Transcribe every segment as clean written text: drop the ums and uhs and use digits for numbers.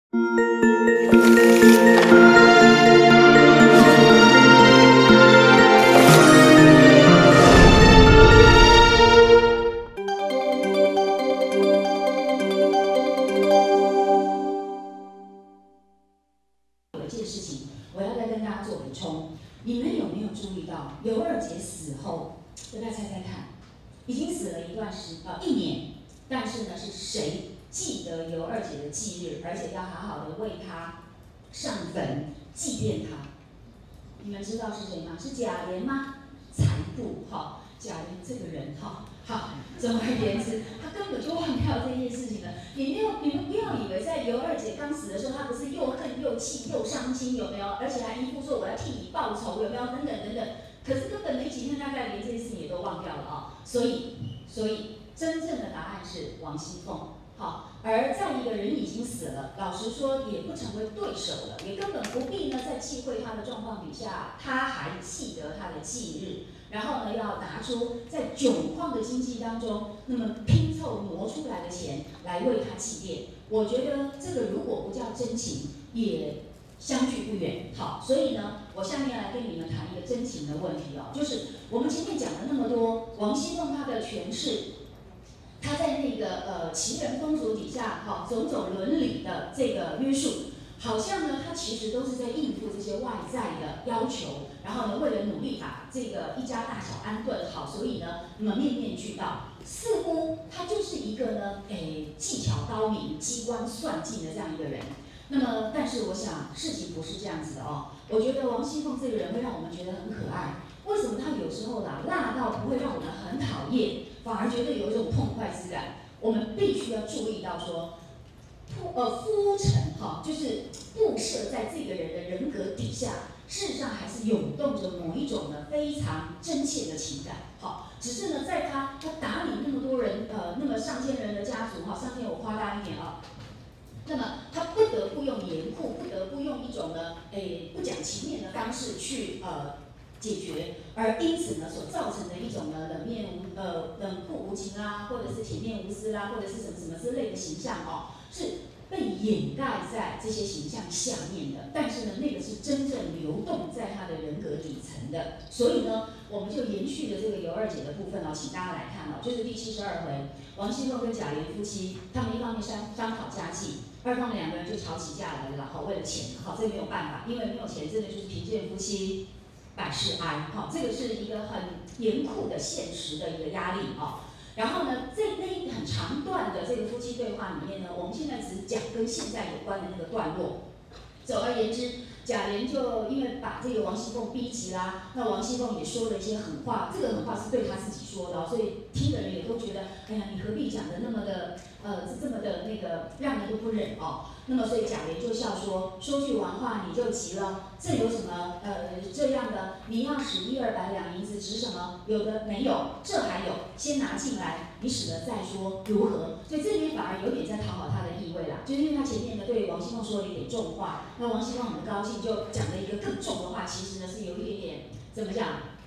有一件事情，我要再跟大家做补充。你们有没有注意到，尤二姐死后，大家猜猜看，已经死了1年，但是呢，是谁记得尤二姐的忌日，而且要好好的为她上坟祭奠她？你们知道是谁吗？是贾琏吗？才不，哈，贾琏这个人，哈，好，总而言之，他根本就忘掉这件事情了。你们不要以为在尤二姐刚死的时候，他不是又恨又气又伤心，有没有？而且还一副说我要替你报仇，有没有？等等等等。可是根本没几天，大概连这件事情也都忘掉了啊。所以真正的答案是王熙凤。好，而在一个人已经死了，老实说也不成为对手了，也根本不必呢在忌讳他的状况底下，他还记得他的忌日，然后呢要拿出在窘况的经济当中，那么拼凑挪出来的钱来为他祭奠。我觉得这个如果不叫真情，也相距不远。好，所以呢，我下面来跟你们谈一个真情的问题哦，就是我们前面讲了那么多，王熙凤她的诠释。他在那个奇人风俗底下，种种伦理的这个约束，好像呢，他其实都是在应付这些外在的要求，然后呢，为了努力把这个一家大小安顿好，所以呢，那么面面俱到，似乎他就是一个呢，技巧高明、机关算尽的这样一个人。那么，但是我想事情不是这样子的哦。我觉得王熙凤这个人会让我们觉得很可爱。为什么他有时候辣到不会让我们很讨厌，反而觉得有一种痛快之感？我们必须要注意到说，铺陈就是布设在这个人的人格底下，事实上还是涌动着某一种呢非常真切的情感。好，只是呢，在他打理那么多人，那么上千人的家族，上千我夸大一点啊。那么他不得不用严酷，不得不用一种呢，不讲情面的方式去解决，而因此呢，所造成的一种呢冷酷无情啦，或者是铁面无私啦，或者是什么什么之类的形象哦，是被掩盖在这些形象下面的。但是呢，那个是真正流动在他的人格底层的。所以呢，我们就延续的这个尤二姐的部分哦，请大家来看哦，就是第72回，王熙凤跟贾琏夫妻，他们一方面商讨家计。二方面2个人就吵起架来了，这为了钱，这没有办法，因为没有钱，真的就是贫贱夫妻百事哀，这个是一个很严酷的现实的一个压力啊。然后呢，那一很长段的这个夫妻对话里面呢，我们现在只讲跟现在有关的那个段落。总而言之，贾琏就因为把这个王熙凤逼急啦，那王熙凤也说了一些狠话，这个狠话是对他自己说的，所以听的人也都觉得，哎呀，你何必讲的那么的这么的那个让人都不忍哦。那么所以贾琏就笑说句完话你就急了，这有什么这样的？你要使100-200两银子值什么？有的没有，这还有，先拿进来，你使了再说，如何？所以这边反而有点在讨好他的意味啦，就是因为他前面呢对王熙凤说了一点重话，那王熙凤很高兴，就讲了一个更重的话，其实呢是有一点点怎么讲？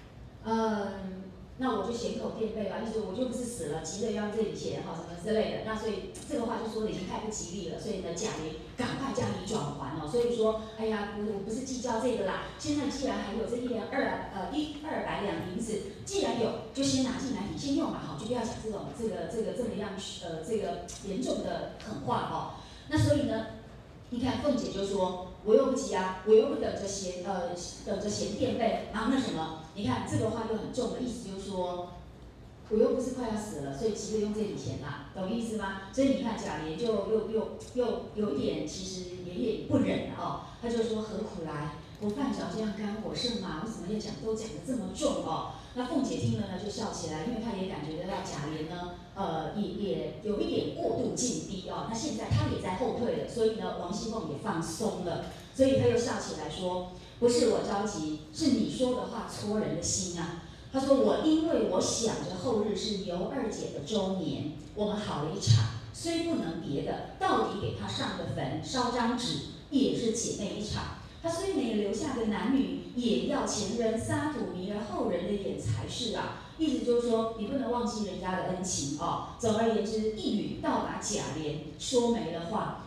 那我就血口垫背吧，意思我就不是死了，急着要这笔钱什么之类的。那所以这个话就说的已经太不吉利了，所以呢，贾琏赶快加以转还哦。所以说，哎呀，我不是计较这个啦。现在既然还有这100两银子，既然有，就先拿进来，你先用嘛，就不要讲这种这么样这个严重的狠话哦。那所以呢，你看凤姐就说。我又不急啊，我又不等着嫌垫背，然后那什么，你看这个话就很重的意思，就是说，我又不是快要死了，所以急着用这笔钱啦，懂意思吗？所以你看贾琏就又有点，其实也有点不忍了哦，他就说何苦来？我饭脚这样肝火盛嘛，为什么要讲得这么重哦？那凤姐听了呢就笑起来，因为她也感觉得到贾琏呢，也有一点过度进逼哦。那现在他也在后退了，所以呢，王熙凤也放松了，所以他又笑起来说：“不是我着急，是你说的话戳人的心啊。”他说：“因为我想着后日是尤二姐的周年，我们好了一场，虽不能别的，到底给她上个坟，烧张纸，也是姐妹一场。她虽没留下个男女，也要前人撒土迷了后人的眼才是啊。”意思就是说，你不能忘记人家的恩情哦。总而言之，一语道把贾琏说没了话。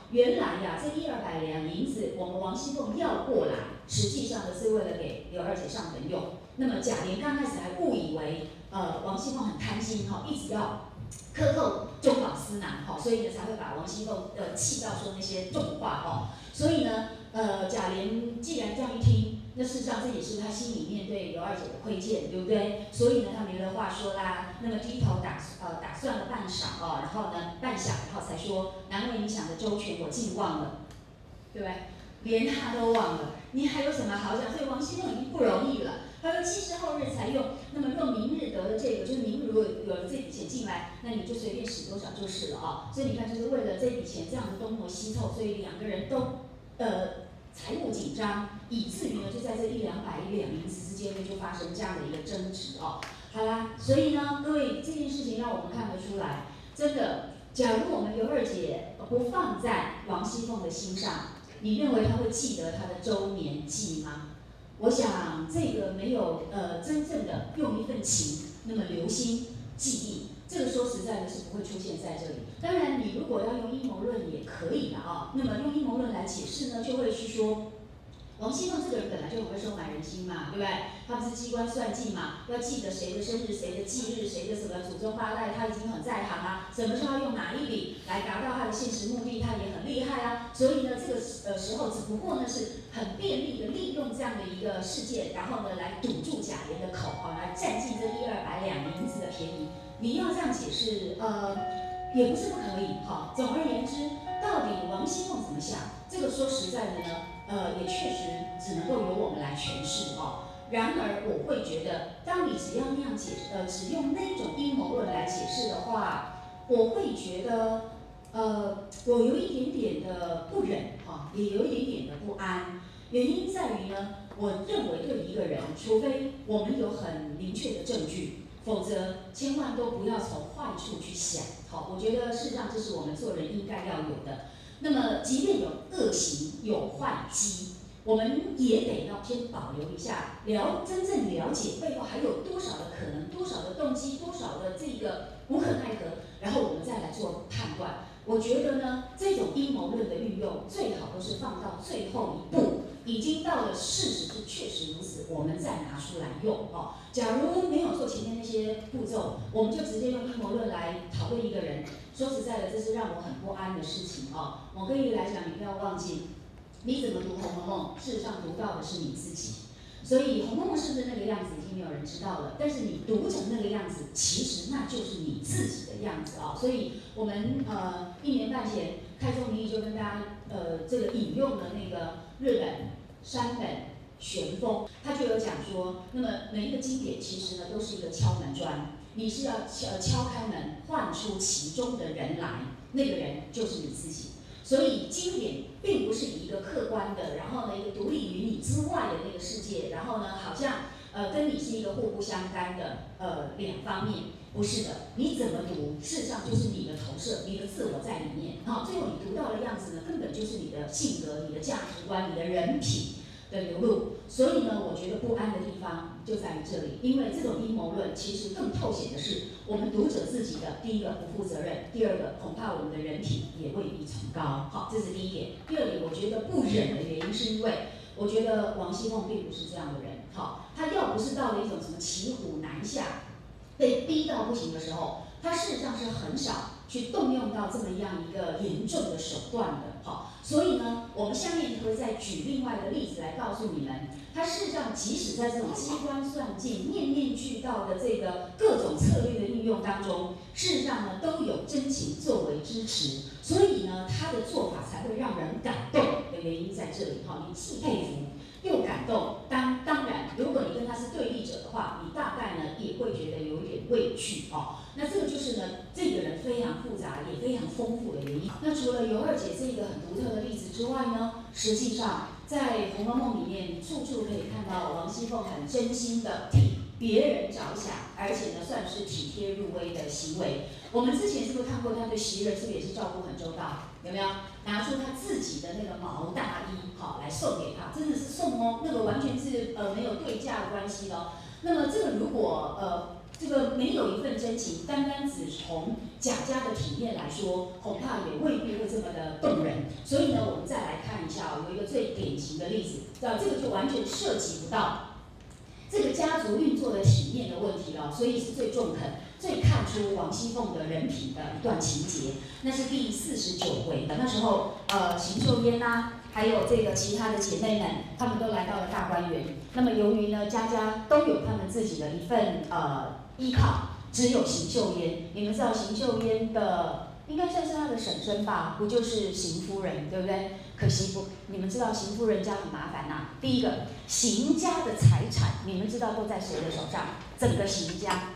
原来呀，这100-200两银子，我们王熙凤要过来，实际上呢是为了给刘二姐上门用。那么贾琏刚开始还误以为，王熙凤很贪心哈，一直要克扣中饱私囊哈，所以呢才会把王熙凤气到说那些重话哈。所以呢，贾琏既然这样一听，那事实上这也是他心里面对刘二姐的亏欠，对不对？所以呢，他没了话说啦，那么低头打算了半晌哦，然后呢半晌，然后才说，难为你想的周全，我竟忘了，对不对？连他都忘了，你还有什么好讲？所以王熙凤已经不容易了。他说既是后日才用，那么若明日得了这个，就是明日如果有了这笔钱进来，那你就随便使多少就是了啊。所以你看，就是为了这笔钱这样的东挪西凑，所以两个人都财务紧张，以至于呢就在这100-200两银子之间呢就发生这样的一个争执哦。好啦，所以呢，各位这件事情让我们看得出来，真的，假如我们刘二姐不放在王熙凤的心上，你认为她会记得她的周年记吗？我想这个没有真正的用一份情，那么留心记忆，这个说实在的是不会出现在这里。当然，你如果要用阴谋论也可以的啊。那么用阴谋论来解释呢，就会是说，王熙凤这个人本来就很会收买人心嘛，对不对？他不是机关算尽嘛，要记得谁的生日、谁的忌日、谁的什么祖宗八代，他已经很在行啊。什么时候要用哪一笔来达到他的现实目的，他也很厉害啊。所以呢，这个时候只不过呢是很便利的利用这样的一个事件，然后呢来堵住贾琏的口啊，来占尽这100-200两银子的便宜。你要这样解释，也不是不可以哈。总而言之，到底王熙凤怎么想？这个说实在的呢，也确实只能够由我们来诠释哦。然而，我会觉得，当你只要那样只用那种阴谋论来解释的话，我会觉得，我有一点点的不忍哈，也有一点点的不安。原因在于呢，我认为对一个人，除非我们有很明确的证据。否则，千万都不要从坏处去想。好，我觉得事实上这是我们做人应该要有的。那么，即便有恶行、有坏机，我们也得要先保留一下，真正了解背后还有多少的可能、多少的动机、多少的这个无可奈何，然后我们再来做判断。我觉得呢，这种阴谋论的运用，最好都是放到最后一步。已经到了事实是确实如此，我们再拿出来用哦。假如没有做前面那些步骤，我们就直接用阴谋论来讨论一个人，说实在的，这是让我很不安的事情哦。某个意义来讲，你不要忘记，你怎么读《红楼梦》，事实上读到的是你自己。所以《红楼梦》是不是那个样子，已经没有人知道了。但是你读成那个样子，其实那就是你自己的样子啊、所以我们1年半前，开宗明义就跟大家这个引用了那个日本山本玄风，他就有讲说，那么每一个经典其实呢都是一个敲门砖，你是要敲开门，唤出其中的人来，那个人就是你自己。所以经典并不是一个客观的，然后呢一个独立于你之外的那个世界，然后呢好像跟你是一个互不相干的两方面，不是的。你怎么读，事实上就是你的投射，你的自我在里面。好，最后你读到的样子呢，根本就是你的性格、你的价值观、你的人品的流露。所以呢，我觉得不安的地方就在于这里，因为这种阴谋论其实更透显的是我们读者自己的第一个不负责任，第二个恐怕我们的人品也未必崇高。好，这是第一点。第二点，我觉得不忍的原因是因为我觉得王熙凤并不是这样的人。好，她要不是到了一种什么骑虎难下，被逼到不行的时候，她事实上是很少去动用到这么样一个严重的手段的。好，所以呢，我们下面会再举另外的例子来告诉你们，它事实上即使在这种机关算尽、面面俱到的这个各种策略的运用当中，事实上呢都有真情作为支持，所以呢，他的做法才会让人感动的原因在这里。哈，你既佩服又感动，当然，如果你跟他是对立者的话，你大概呢也会觉得有一点畏惧哦。那这个就是呢，这个人非常复杂也非常丰富的原因。那除了尤二姐这个很独特的例子之外呢，实际上在《红楼梦》里面，处处可以看到王熙凤很真心的替别人着想，而且呢算是体贴入微的行为。我们之前是不是看过她对袭人是不是也是照顾很周到？有没有拿出她自己的那个毛大衣，好来送给她，真的是送哦，那个完全是没有对价的关系的哦。那么这个如果这个没有一份真情，单单只从贾家的体面来说，恐怕也未必会这么的动人。所以呢，我们再来看一下，有一个最典型的例子，这个就完全涉及不到这个家族运作的体面的问题了，所以是最中肯、最看出王熙凤的人品的一段情节。那是第49回的，那时候邢岫烟啊，还有这个其他的姐妹们，她们都来到了大观园。那么由于呢，家家都有她们自己的一份依靠，只有邢岫烟，你们知道邢岫烟的应该算是她的婶婶吧，不就是邢夫人，对不对？可惜你们知道邢夫人家很麻烦呐。第一个，邢家的财产，你们知道都在谁的手上？整个邢家。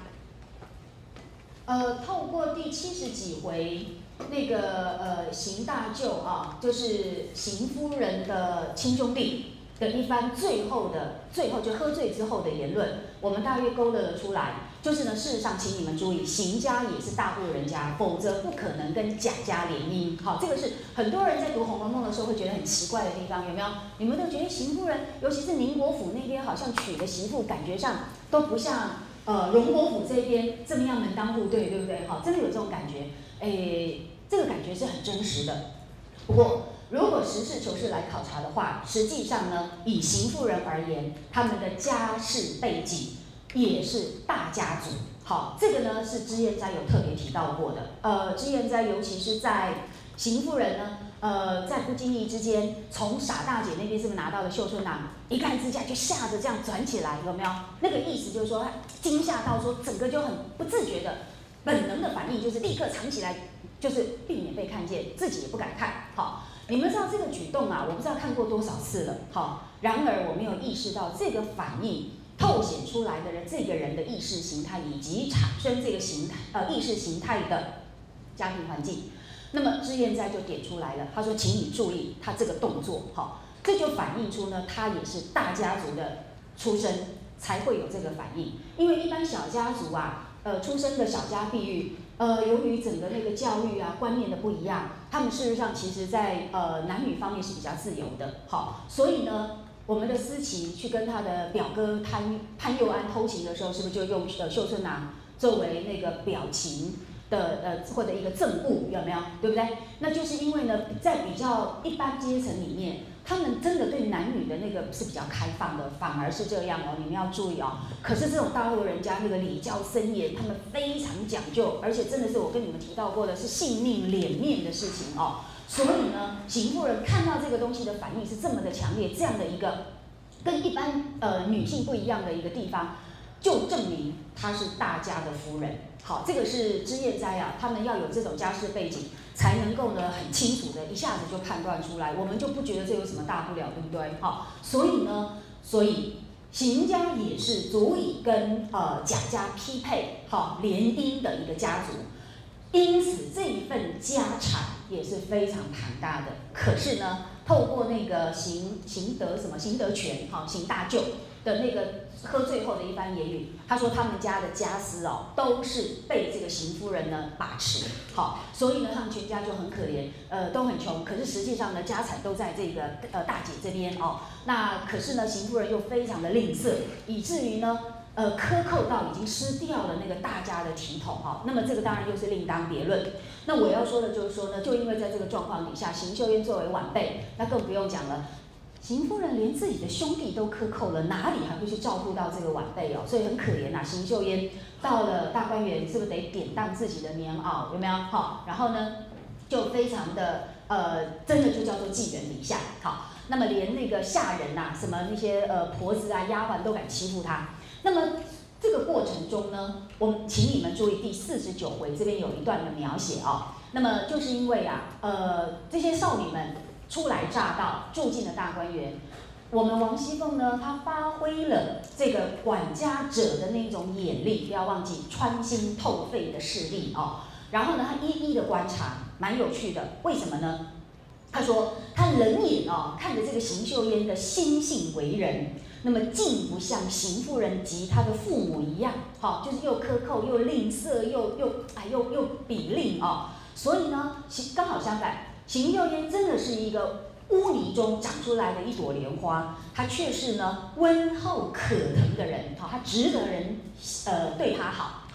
透过第70几回，那个邢大舅啊，就是邢夫人的亲兄弟的一番最后就喝醉之后的言论，我们大约勾勒了出来。就是呢，事实上，请你们注意，邢家也是大户人家，否则不可能跟贾家联姻。好，这个是很多人在读《红楼梦》的时候会觉得很奇怪的地方，有没有？你们都觉得邢夫人，尤其是宁国府那边，好像娶的媳妇，感觉上都不像荣国府这边这么样门当户对，对不对？好，真的有这种感觉。这个感觉是很真实的。不过，如果实事求是来考察的话，实际上呢，以邢夫人而言，他们的家世背景也是大家族。好，这个呢是脂砚斋有特别提到过的。脂砚斋尤其是在邢夫人呢，在不经意之间，从傻大姐那边是不是拿到了绣春囊，一看之下就吓得这样转起来，有没有？那个意思就是说，惊吓到说整个就很不自觉的本能的反应就是立刻藏起来，就是避免被看见，自己也不敢看。好，你们知道这个举动啊，我不知道看过多少次了。好，然而我没有意识到这个反应透显出来的人，这个人的意识形态以及产生这个意识形态的家庭环境。那么脂砚斋就点出来了，他说：“请你注意他这个动作，好，这就反映出呢，他也是大家族的出身，才会有这个反应。因为一般小家族啊，出生的小家碧玉，由于整个那个教育啊观念的不一样，他们事实上其实在男女方面是比较自由的，好，所以呢。”我们的思琪去跟他的表哥潘佑安偷情的时候，是不是就用绣春囊作为那个表情的或者一个证物，有没有？对不对？那就是因为呢，在比较一般阶层里面，他们真的对男女的那个是比较开放的，反而是这样哦，你们要注意哦。可是这种大陆人家那个礼教森严，他们非常讲究，而且真的是我跟你们提到过的是性命脸面的事情哦。所以呢，邢夫人看到这个东西的反应是这么的强烈，这样的一个跟一般女性不一样的一个地方，就证明她是大家的夫人。好，这个是脂砚斋啊，他们要有这种家世背景，才能够呢很清楚的一下子就判断出来，我们就不觉得这有什么大不了，对不对？好，所以邢家也是足以跟贾家匹配好联姻的一个家族。因此，这一份家产也是非常庞大的。可是呢，透过那个邢德全，邢大舅的那个喝醉后的一番言语，他说他们家的家私哦，都是被这个邢夫人呢把持。好，所以呢，他们全家就很可怜，都很穷。可是实际上呢，家产都在这个大姐这边哦。那可是呢，邢夫人又非常的吝啬，以至于呢。克扣到已经失掉了那个大家的体统哈，那么这个当然又是另当别论。那我要说的就是说呢，就因为在这个状况底下，邢岫烟作为晚辈，那更不用讲了。邢夫人连自己的兄弟都克扣了，哪里还会去照顾到这个晚辈哦？所以很可怜呐。邢岫烟到了大观园，是不是得典当自己的棉袄？有没有？好，然后呢，就非常的真的就叫做寄人篱下。好，那么连那个下人呐，什么那些婆子啊、丫鬟都敢欺负他。那么这个过程中呢，我们请你们注意第49回这边有一段的描写哦。那么就是因为啊，这些少女们初来乍到，住进了大观园，我们王熙凤呢，她发挥了这个管家者的那种眼力，不要忘记穿心透肺的视力哦。然后呢，她一一的观察，蛮有趣的。为什么呢？她说，她冷眼哦，看着这个邢岫烟的心性为人。那么竟不像邢夫人及她的父母一样，好，就是又克扣又吝啬又比吝哦。所以呢，刚好相反，邢岫烟真的是一个污泥中长出来的一朵莲花，她却是呢温厚可疼的人，好，她值得人对她好，好。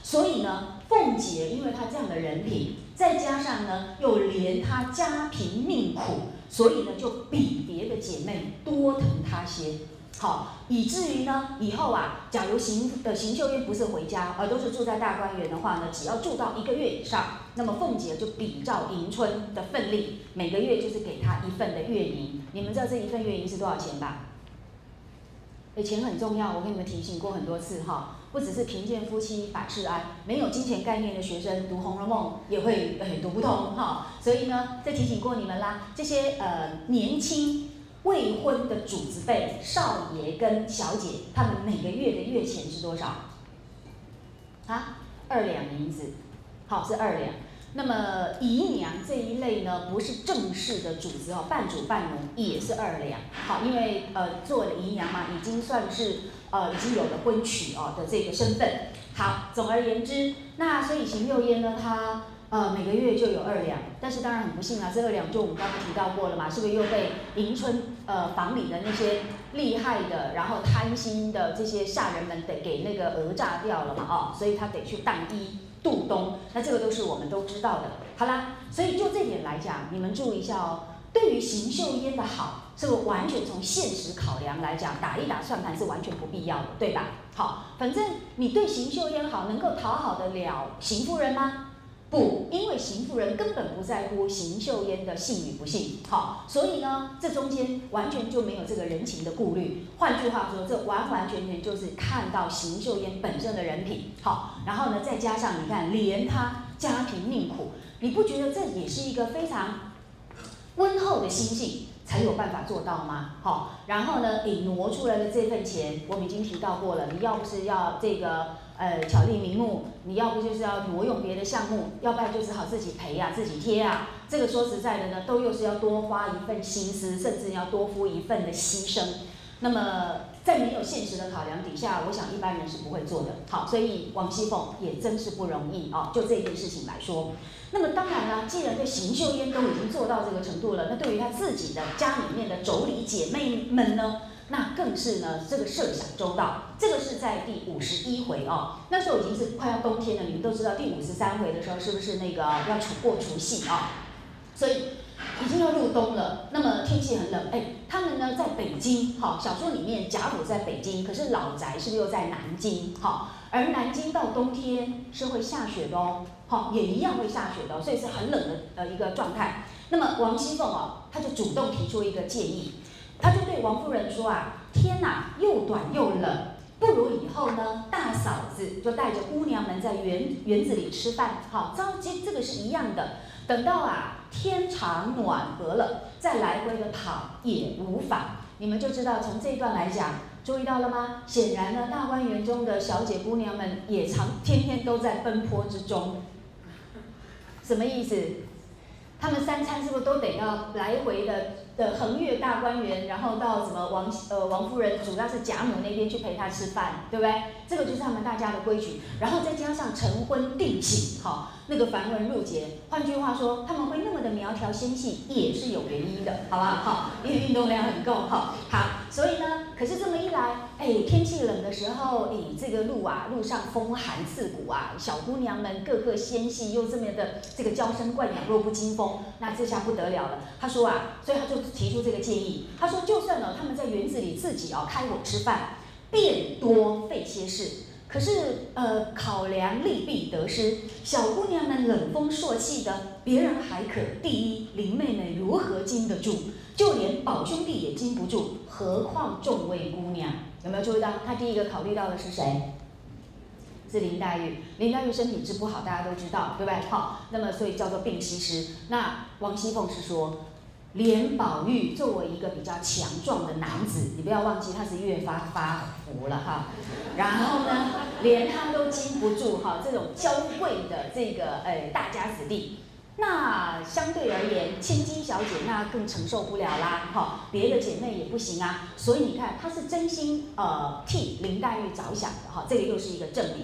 所以呢，凤姐因为她这样的人品，再加上呢又怜她家贫命苦，所以呢就比别的姐妹多疼她些。好，以至于呢，以后啊，假如邢岫烟不是回家，而都是住在大观园的话呢，只要住到1个月以上，那么凤姐就比照迎春的份例，每个月就是给她1份的月银。你们知道这1份月银是多少钱吧？钱很重要，我跟你们提醒过很多次哈，不只是贫贱夫妻百事哀，没有金钱概念的学生读《红楼梦》也会读不通哈。所以呢，这提醒过你们啦，这些年轻未婚的主子辈、少爷跟小姐，他们每个月的月钱是多少？啊，2两银子，好，是2两。那么姨娘这一类呢，不是正式的主子哦，半主半奴也是2两。好，因为做了姨娘嘛，已经算是已经有了婚娶哦的这个身份。好，总而言之，那所以邢岫烟呢，她每个月就有2两，但是当然很不幸啊，这2两就我们刚刚提到过了嘛，是不是又被迎春房里的那些厉害的，然后贪心的这些下人们得给那个讹诈掉了嘛？哦，所以他得去当医度冬，那这个都是我们都知道的。好啦，所以就这点来讲，你们注意一下哦。对于邢岫烟的好，这个完全从现实考量来讲，打一打算盘是完全不必要的，对吧？好，反正你对邢岫烟好，能够讨好得了邢夫人吗？不，因为邢夫人根本不在乎邢岫烟的幸与不幸，好，所以呢，这中间完全就没有这个人情的顾虑。换句话说，这完完全全就是看到邢岫烟本身的人品，好，然后呢，再加上你看，怜她家贫命苦，你不觉得这也是一个非常温厚的心性才有办法做到吗？好，然后呢，你挪出来的这份钱，我们已经提到过了，你要不是要这个巧立名目，你要不就是要挪用别的项目，要不然就只好自己赔啊，自己贴啊。这个说实在的呢，都又是要多花一份心思，甚至要多付一份的牺牲。那么在没有现实的考量底下，我想一般人是不会做的。好，所以王熙凤也真是不容易哦。就这件事情来说，那么当然啦，既然对邢岫烟都已经做到这个程度了，那对于她自己的家里面的妯娌姐妹们呢，那更是呢这个设想周到。这个是在第51回哦，那时候已经是快要冬天了。你们都知道第53回的时候是不是那个要过除夕啊？所以已经要入冬了，那么天气很冷，他们呢在北京，好，小说里面贾府在北京，可是老宅是不是又在南京？好，而南京到冬天是会下雪的哦，好，也一样会下雪的哦，所以是很冷的一个状态。那么王熙凤哦，她就主动提出一个建议，她就对王夫人说啊，天哪，又短又冷，不如以后呢，大嫂子就带着姑娘们在园子里吃饭，好，这个是一样的。等到啊天长暖和了，再来回的跑也无妨。你们就知道从这一段来讲，注意到了吗？显然呢，大观园中的小姐姑娘们也天天都在奔波之中。什么意思？他们3餐是不是都得要来回的横越大观园，然后到什么王夫人，主要是贾母那边去陪她吃饭，对不对？这个就是他们大家的规矩。然后再加上成婚定亲，好，那个繁文缛节，换句话说，他们会那么的苗条纤细，也是有原因的，好不好？好，因为运动量很够，好，所以呢，可是这么一来，天气冷的时候，这个路上风寒刺骨啊，小姑娘们个个纤细，又这么的这个娇生惯养，弱不禁风，那这下不得了了。他说啊，所以他就提出这个建议，他说就算他们在园子里自己开火吃饭，便多费些事。可是考量利弊得失，小姑娘们冷风朔气的，别人还可。第一，林妹妹如何经得住？就连宝兄弟也经不住，何况众位姑娘？有没有注意到？他第一个考虑到的是谁？是林黛玉。林黛玉身体质不好，大家都知道，对不对？好，那么所以叫做病西施。那王熙凤是说，连宝玉作为一个比较强壮的男子，你不要忘记他是越发福了哈。然后呢，连他都经不住这种娇贵的这个大家子弟。那相对而言，千金小姐那更承受不了啦，别的姐妹也不行啊。所以你看，她是真心替林黛玉着想的，这个又是一个证明。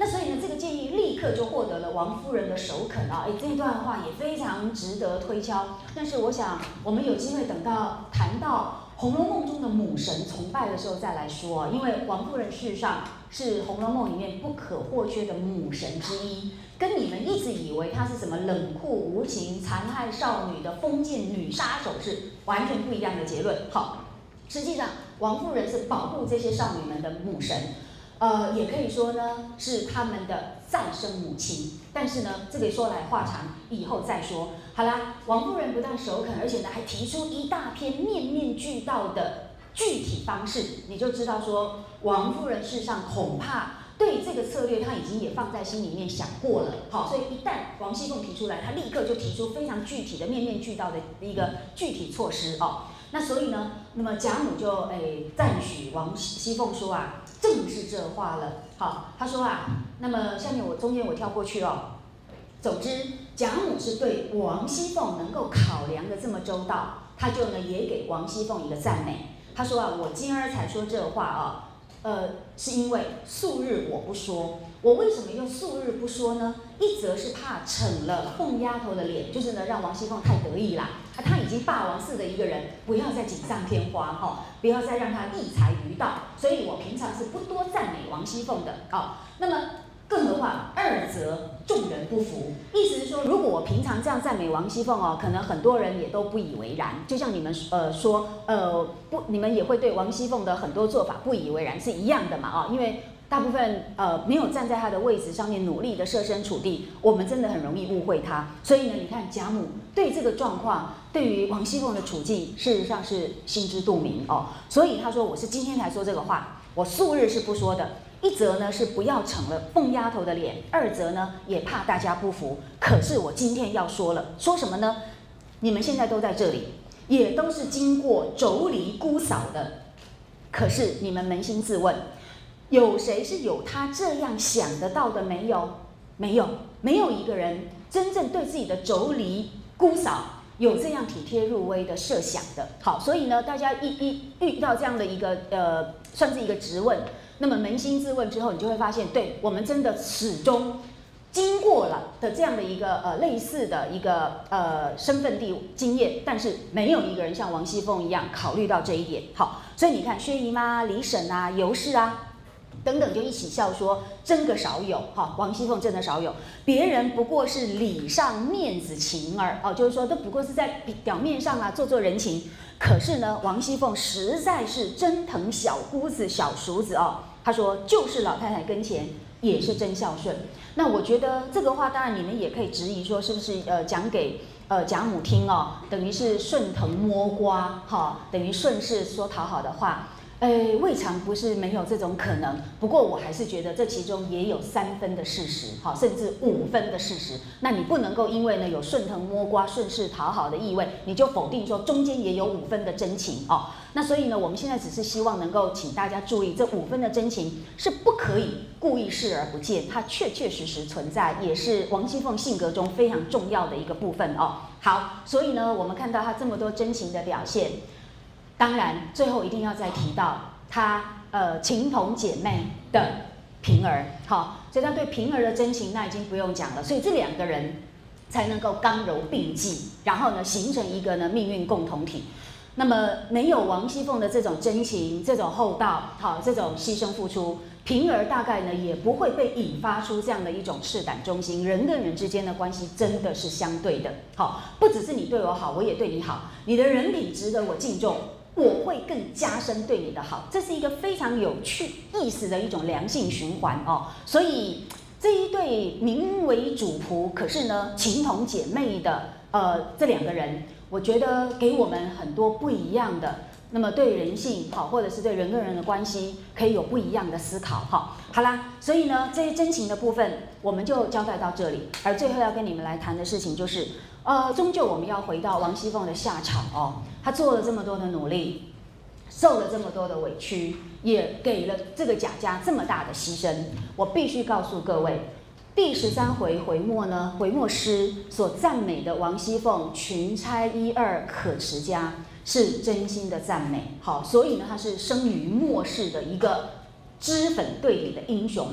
那所以呢，这个建议立刻就获得了王夫人的首肯啊！这段话也非常值得推敲。但是我想，我们有机会等到谈到《红楼梦》中的母神崇拜的时候再来说啊，因为王夫人事实上是《红楼梦》里面不可或缺的母神之一，跟你们一直以为她是什么冷酷无情、残害少女的封建女杀手是完全不一样的结论。好，实际上王夫人是保护这些少女们的母神。也可以说呢是他们的再生母亲，但是呢，这个说来话长，以后再说。好啦，王夫人不但首肯，而且呢还提出一大篇面面俱到的具体方式，你就知道说，王夫人事实上恐怕对这个策略，她已经也放在心里面想过了。好，所以一旦王熙凤提出来，她立刻就提出非常具体的面面俱到的一个具体措施哦。那所以呢，那么贾母就赞许王熙凤说啊。正是这话了，好，他说啊，那么下面中间我跳过去哦。总之，贾母是对王熙凤能够考量的这么周到，他就呢也给王熙凤一个赞美。他说啊，我今儿才说这话啊，是因为素日我不说。我为什么又素日不说呢？一则是怕逞了凤丫头的脸，就是呢让王熙凤太得意啦。她已经霸王似的一个人，不要再锦上添花哈，不要再让她异才于道。所以我平常是不多赞美王熙凤的啊。那么更何况二则众人不服，意思是说，如果我平常这样赞美王熙凤哦，可能很多人也都不以为然。就像你们说不，你们也会对王熙凤的很多做法不以为然，是一样的嘛啊，因为。大部分没有站在他的位置上面努力的设身处地，我们真的很容易误会他。所以呢，你看贾母对这个状况，对于王熙凤的处境，事实上是心知肚明哦。所以他说：“我是今天才说这个话，我素日是不说的。一则呢是不要逞了凤丫头的脸，二则呢也怕大家不服。可是我今天要说了，说什么呢？你们现在都在这里，也都是经过妯娌姑嫂的，可是你们扪心自问。”有谁是有他这样想得到的没有？没有，没有一个人真正对自己的妯娌姑嫂有这样体贴入微的设想的。好，所以呢，大家一遇到这样的一个算是一个质问，那么扪心自问之后，你就会发现，对我们真的始终经过了的这样的一个类似的一个身份地经验，但是没有一个人像王熙凤一样考虑到这一点。好，所以你看薛姨妈、李婶啊、尤氏啊。等等就一起笑说，真个少有哈，王熙凤真的少有，别人不过是礼上面子情儿哦，就是说都不过是在表面上啊做人情，可是呢，王熙凤实在是真疼小姑子、小叔子哦。她说，就是老太太跟前也是真孝顺。那我觉得这个话，当然你们也可以质疑说，是不是讲给贾母听哦，等于是顺藤摸瓜哈，等于顺势说讨好的话。未尝不是没有这种可能，不过我还是觉得这其中也有3分的事实，好，甚至5分的事实。那你不能够因为呢有顺藤摸瓜、顺势讨好的意味，你就否定说中间也有5分的真情哦。那所以呢，我们现在只是希望能够请大家注意，这5分的真情是不可以故意视而不见，它确确实实存在，也是王熙凤性格中非常重要的一个部分哦。好，所以呢，我们看到她这么多真情的表现。当然，最后一定要再提到她情同姐妹的平儿，好，所以她对平儿的真情那已经不用讲了，所以这2个人才能够刚柔并济，然后呢形成一个呢命运共同体。那么没有王熙凤的这种真情、这种厚道，好，这种牺牲付出，平儿大概呢也不会被引发出这样的一种赤胆忠心。人跟人之间的关系真的是相对的，好，不只是你对我好，我也对你好，你的人品值得我敬重。我会更加深对你的好，这是一个非常有趣意思的一种良性循环哦。所以这一对名为主仆，可是呢情同姐妹的这2个人，我觉得给我们很多不一样的，那么对人性好，或者是对人跟人的关系，可以有不一样的思考哈。好啦，所以呢这些真情的部分我们就交代到这里，而最后要跟你们来谈的事情就是。终究我们要回到王熙凤的下场哦。她做了这么多的努力，受了这么多的委屈，也给了这个贾家这么大的牺牲。我必须告诉各位，第13回回末呢，回末诗所赞美的王熙凤群钗1、2可持家，是真心的赞美。好，所以呢，她是生于末世的一个脂粉队里的英雄。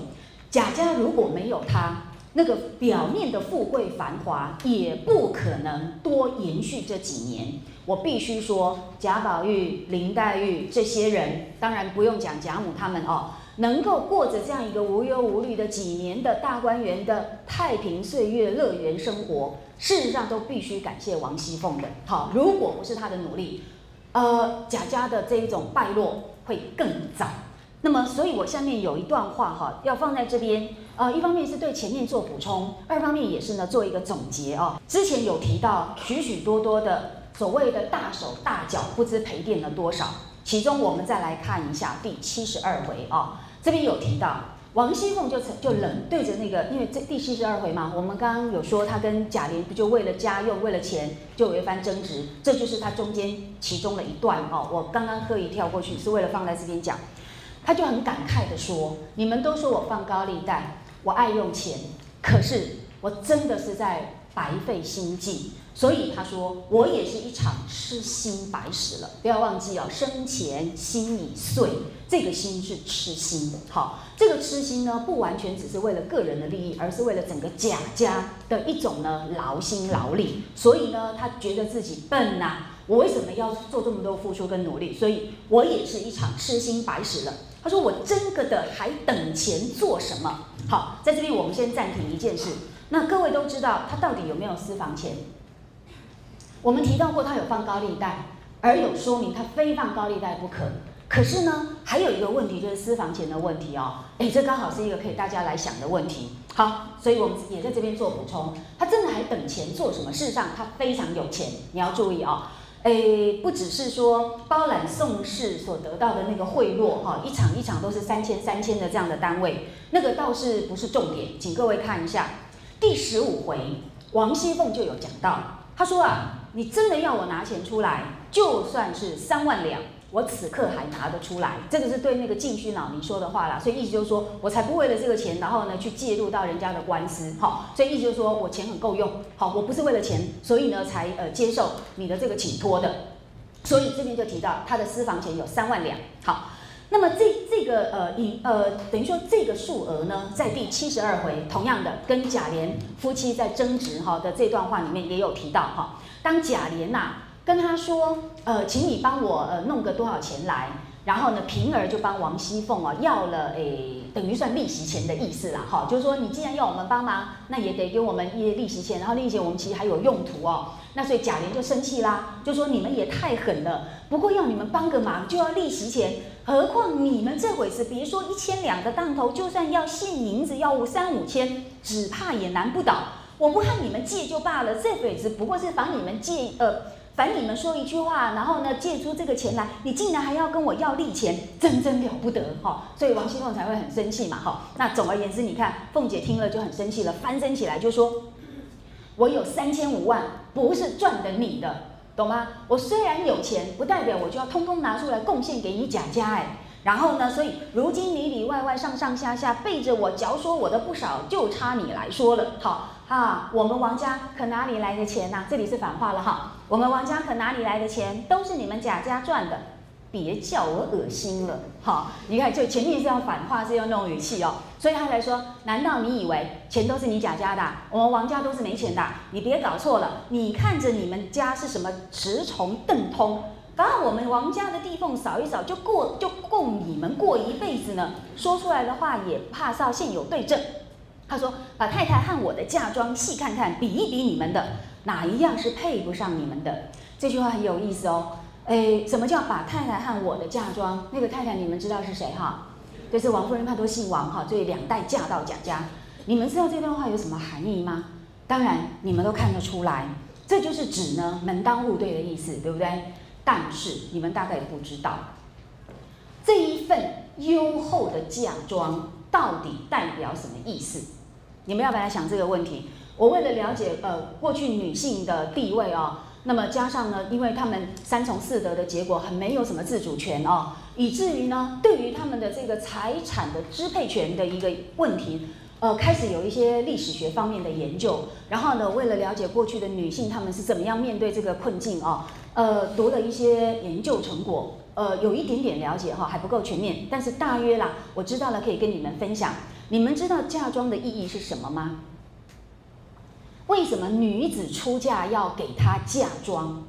贾家如果没有他，那个表面的富贵繁华也不可能多延续这几年。我必须说，贾宝玉、林黛玉这些人，当然不用讲贾母他们哦，能够过着这样一个无忧无虑的几年的大观园的太平岁月乐园生活，事实上都必须感谢王熙凤的。好，如果不是她的努力，贾家的这一种败落会更早。那么，所以我下面有一段话哈，要放在这边。一方面是对前面做补充，二方面也是呢做一个总结哦。之前有提到许许多多的所谓的大手大脚，不知赔垫了多少。其中我们再来看一下第72回啊，这边有提到王熙凤就冷对着那个，因为这第72回嘛，我们刚刚有说她跟贾琏不就为了家用为了钱就有一番争执，这就是她中间其中的一段哦。我刚刚刻意跳过去，是为了放在这边讲。他就很感慨的说：“你们都说我放高利贷，我爱用钱，可是我真的是在白费心计。所以他说，我也是一场痴心白使了。不要忘记哦，生前心已碎，这个心是痴心。好，这个痴心呢，不完全只是为了个人的利益，而是为了整个贾家的一种呢劳心劳力。所以呢，他觉得自己笨呐。我为什么要做这么多付出跟努力？所以我也是一场痴心白使了。”他说：“我真个的还等钱做什么？”好，在这边我们先暂停一件事。那各位都知道他到底有没有私房钱？我们提到过他有放高利贷，而有说明他非放高利贷不可。可是呢，还有一个问题就是私房钱的问题哦。这刚好是一个可以大家来想的问题。好，所以我们也在这边做补充。他真的还等钱做什么？事实上，他非常有钱。你要注意哦。不只是说包揽宋氏所得到的那个贿赂哈，一场一场都是3000的这样的单位，那个倒是不是重点，请各位看一下第15回，王熙凤就有讲到，她说啊，你真的要我拿钱出来，就算是3万两，我此刻还拿得出来。这个是对那个靳勋老尼说的话啦，所以意思就是说我才不为了这个钱，然后呢去介入到人家的官司，好，所以意思就是说我钱很够用，好，我不是为了钱，所以呢才接受你的这个请托的。所以这边就提到他的私房钱有3万两，好，那么这个等于说这个数额呢，在第72回同样的跟贾琏夫妻在争执哈的这段话里面也有提到哈，当贾琏跟他说，请你帮我弄个多少钱来，然后呢，平儿就帮王熙凤要了等于算利息钱的意思啦，哈，就是说你既然要我们帮忙，那也得给我们一些利息钱，然后利息钱我们其实还有用途哦。那所以贾琏就生气啦，就说你们也太狠了，不过要你们帮个忙就要利息钱，何况你们这回是别说1000两的当头，就算要现银子要3、5千，只怕也难不倒。我不和你们借就罢了，这回只不过是烦你们烦你们说一句话，然后呢借出这个钱来，你竟然还要跟我要利钱，真了不得哈！所以王熙凤才会很生气嘛哈。那总而言之，你看凤姐听了就很生气了，翻身起来就说：“我有3500万，不是赚的你的，懂吗？我虽然有钱，不代表我就要通通拿出来贡献给你贾家然后呢，所以如今里里外外上上下下背着我嚼说我的不少，就差你来说了。好。”我们王家可哪里来的钱这里是反话了哈，我们王家可哪里来的钱，都是你们贾家赚的，别叫我恶心了。好，你看就前面是要反话，是用那种语气哦，所以他才说，难道你以为钱都是你贾家的，我们王家都是没钱的？你别搞错了，你看着你们家是什么雌虫邓通，把我们王家的地缝扫一扫，就供你们过一辈子呢。说出来的话也怕少现有对证。他说：“把太太和我的嫁妆细看看，比一比你们的，哪一样是配不上你们的？”这句话很有意思哦。什么叫把太太和我的嫁妆？那个太太你们知道是谁哈？就是王夫人，她都姓王哈，所以2代嫁到贾家。你们知道这段话有什么含义吗？当然你们都看得出来，这就是指呢门当户对的意思，对不对？但是你们大概不知道，这一份优厚的嫁妆到底代表什么意思？你们要不要来想这个问题？我为了了解过去女性的地位那么加上呢，因为她们3从4德的结果很没有什么自主权以至于呢，对于他们的这个财产的支配权的一个问题， 开始有一些历史学方面的研究，然后呢，为了了解过去的女性她们是怎么样面对这个困境啊，读了一些研究成果，有一点点了解哈，还不够全面，但是大约啦，我知道了，可以跟你们分享。你们知道嫁妆的意义是什么吗？为什么女子出嫁要给她嫁妆？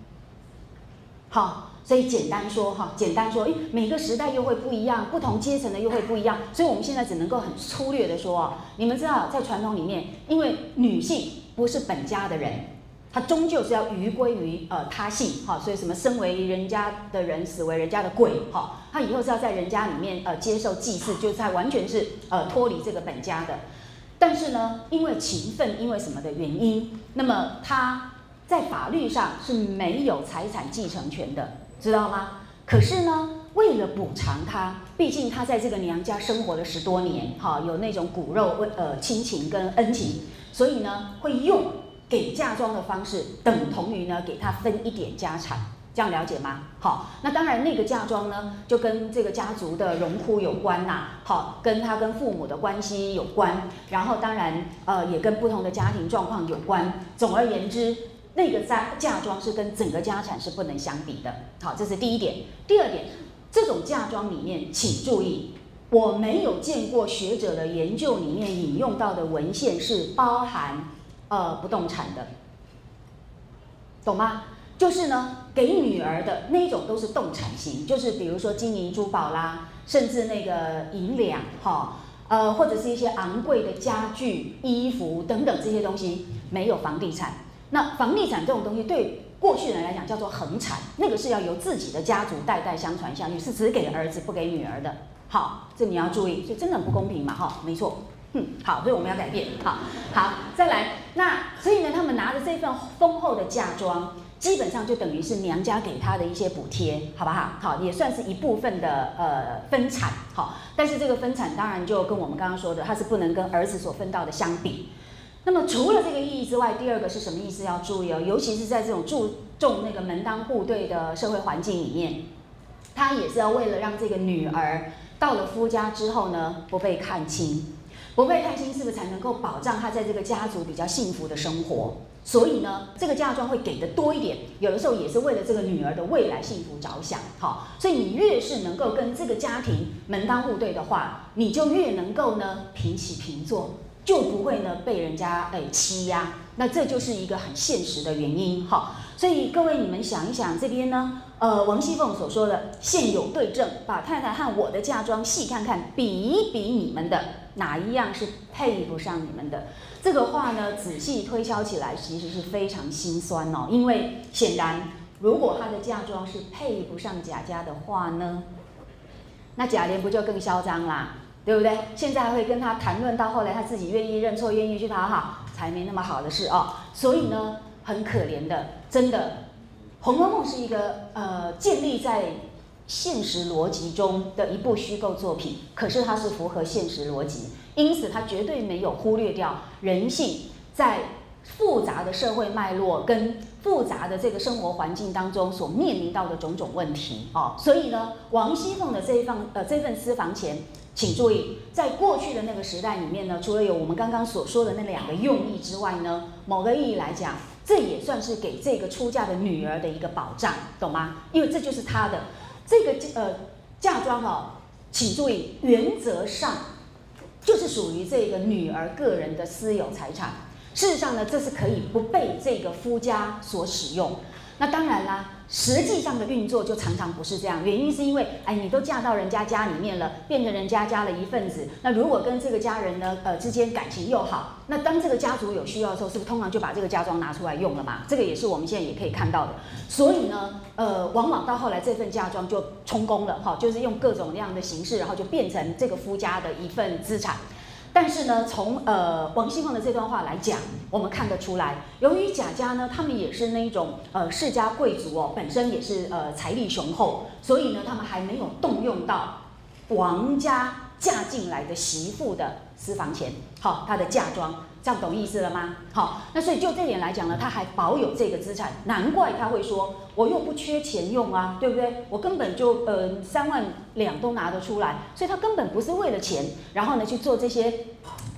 好。所以简单说，每个时代又会不一样，不同阶层的又会不一样，所以我们现在只能够很粗略的说，你们知道，在传统里面，因为女性不是本家的人，她终究是要余归于他姓，所以什么生为人家的人，死为人家的鬼，她以后是要在人家里面接受祭祀，就是她完全是脱离这个本家的。但是呢，因为情分，因为什么的原因，那么她在法律上是没有财产继承权的。知道吗？可是呢，为了补偿她，毕竟她在这个娘家生活了10多年，有那种骨肉亲情跟恩情，所以呢，会用给嫁妆的方式，等同于呢给她分一点家产，这样了解吗？好，那当然那个嫁妆呢，就跟这个家族的荣枯有关呐，跟她跟父母的关系有关，然后当然也跟不同的家庭状况有关。总而言之。那个嫁妆是跟整个家产是不能相比的，好，这是第一点。第二点，这种嫁妆里面，请注意，我没有见过学者的研究里面引用到的文献是包含不动产的，懂吗？就是呢，给女儿的那种都是动产型，就是比如说金银珠宝啦，甚至那个银两或者是一些昂贵的家具、衣服等等这些东西，没有房地产。那房地产这种东西对过去人来讲叫做恒产，那个是要由自己的家族代代相传下去，是只给儿子不给女儿的。好，这你要注意，所以真的很不公平嘛，没错。好，所以我们要改变。好，再来。那所以呢，他们拿着这份丰厚的嫁妆，基本上就等于是娘家给他的一些补贴，好不好？好，也算是一部分的分产。好，但是这个分产当然就跟我们刚刚说的，它是不能跟儿子所分到的相比。那么除了这个意义之外，第二个是什么意思要注意哦？尤其是在这种注重那个门当户对的社会环境里面，他也是要为了让这个女儿到了夫家之后呢，不被看轻，不被看轻是不是才能够保障她在这个家族比较幸福的生活？所以呢，这个嫁妆会给的多一点，有的时候也是为了这个女儿的未来幸福着想。好，所以你越是能够跟这个家庭门当户对的话，你就越能够呢平起平坐。就不会呢被人家欺压，那这就是一个很现实的原因哈。所以各位你们想一想，这边呢，王熙凤所说的现有对证，把太太和我的嫁妆细看看，比一比你们的哪一样是配不上你们的。这个话呢，仔细推敲起来，其实是非常心酸哦，因为显然如果她的嫁妆是配不上贾家的话呢，那贾琏不就更嚣张啦？对不对？现在还会跟他谈论到后来他自己愿意认错，愿意去讨好，才没那么好的事哦。所以呢，很可怜的，真的，《红楼梦》是一个建立在现实逻辑中的一部虚构作品，可是它是符合现实逻辑，因此它绝对没有忽略掉人性在复杂的社会脉络跟复杂的这个生活环境当中所面临到的种种问题哦。所以呢，王熙凤的这份私房钱。请注意，在过去的那个时代里面呢，除了有我们刚刚所说的那2个用意之外呢，某个意义来讲，这也算是给这个出嫁的女儿的一个保障，懂吗？因为这就是她的这个嫁妆哦，请注意，原则上就是属于这个女儿个人的私有财产。事实上呢，这是可以不被这个夫家所使用。那当然啦。实际上的运作就常常不是这样，原因是因为，你都嫁到人家家里面了，变成人家家的一份子。那如果跟这个家人呢，之间感情又好，那当这个家族有需要的时候，是不是通常就把这个嫁妆拿出来用了嘛？这个也是我们现在也可以看到的。所以呢，往往到后来这份嫁妆就充公了，就是用各种各样的形式，然后就变成这个夫家的一份资产。但是呢，从王熙凤的这段话来讲，我们看得出来，由于贾家呢，他们也是那种世家贵族哦，本身也是财力雄厚，所以呢，他们还没有动用到王家嫁进来的媳妇的私房钱，好，她的嫁妆，这样懂意思了吗？好，那所以就这点来讲呢，他还保有这个资产，难怪他会说，我又不缺钱用啊，对不对？我根本就3万两都拿得出来，所以他根本不是为了钱，然后呢去做这些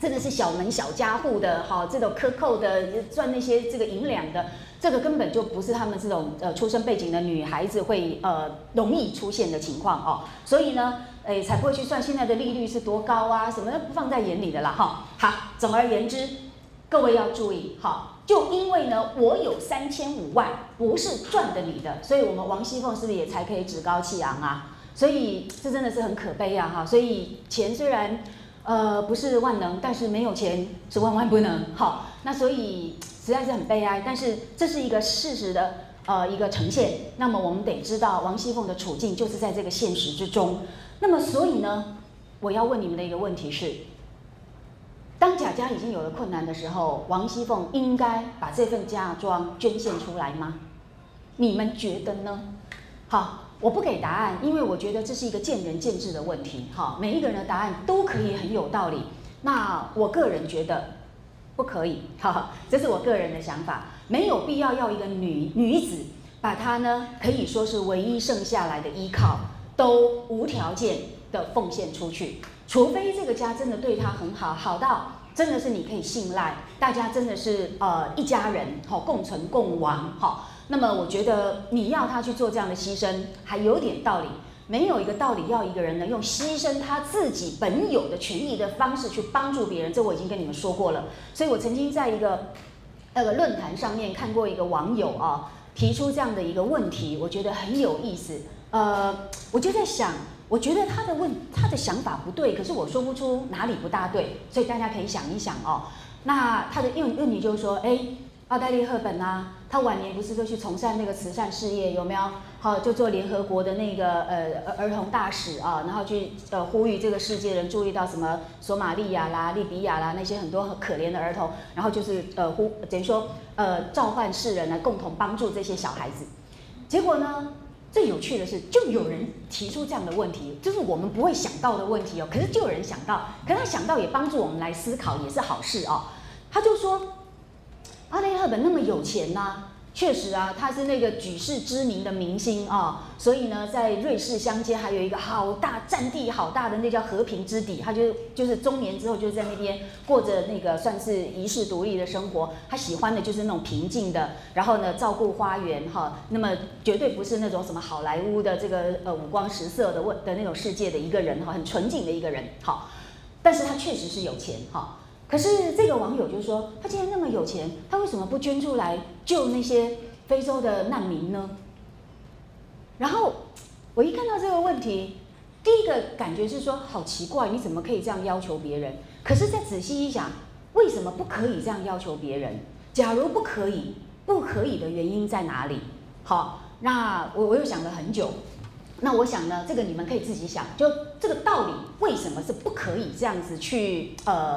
真的是小门小家户的，好，这种克扣的赚那些这个银两的，这个根本就不是他们这种出身背景的女孩子会容易出现的情况哦。所以呢，才不会去算现在的利率是多高啊，什么都不放在眼里的啦哈。好，总而言之，各位要注意，好，就因为呢我有3500万，不是赚的你的，所以我们王熙凤是不是也才可以趾高气昂啊？所以这真的是很可悲啊哈。所以钱虽然不是万能，但是没有钱是万万不能。好，那所以实在是很悲哀，但是这是一个事实的一个呈现。那么我们得知道王熙凤的处境就是在这个现实之中。那么所以呢，我要问你们的一个问题是：当贾家已经有了困难的时候，王熙凤应该把这份嫁妆捐献出来吗？你们觉得呢？好。我不给答案，因为我觉得这是一个见仁见智的问题。好，每一个人的答案都可以很有道理。那我个人觉得不可以，这是我个人的想法，没有必要一个女子把她呢可以说是唯一剩下来的依靠都无条件的奉献出去，除非这个家真的对她很好，好到真的是你可以信赖，大家真的是一家人，共存共亡，那么我觉得你要他去做这样的牺牲，还有点道理。没有一个道理要一个人呢用牺牲他自己本有的权益的方式去帮助别人，这我已经跟你们说过了。所以我曾经在一个论坛上面看过一个网友提出这样的一个问题，我觉得很有意思。我就在想，我觉得他的想法不对，可是我说不出哪里不大对，所以大家可以想一想哦。那他的问题就是说，奥黛丽·赫本啊，她晚年不是都去从事那个慈善事业，有没有？好，就做联合国的那个儿童大使啊，然后去呼吁这个世界人注意到什么索马利亚啦、利比亚啦那些很多很可怜的儿童，然后就是等于说召唤世人来共同帮助这些小孩子。结果呢，最有趣的是，就有人提出这样的问题，就是我们不会想到的问题哦，可是就有人想到，可是他想到也帮助我们来思考，也是好事哦。他就说。奥黛丽·赫本那么有钱呐，确实啊，她是那个举世知名的明星啊，所以呢，在瑞士乡间还有一个好大占地好大的那叫和平之底，她就是中年之后就在那边过着那个算是遗世独立的生活。她喜欢的就是那种平静的，然后呢照顾花园哈，那么绝对不是那种什么好莱坞的这个五光十色的那种世界的一个人哈，很纯净的一个人好，但是她确实是有钱哈。可是这个网友就说，他既然那么有钱，他为什么不捐出来救那些非洲的难民呢？然后我一看到这个问题，第一个感觉是说，好奇怪，你怎么可以这样要求别人？可是再仔细一想，为什么不可以这样要求别人？假如不可以的原因在哪里？好，那我又想了很久。那我想呢，这个你们可以自己想，就这个道理为什么是不可以这样子去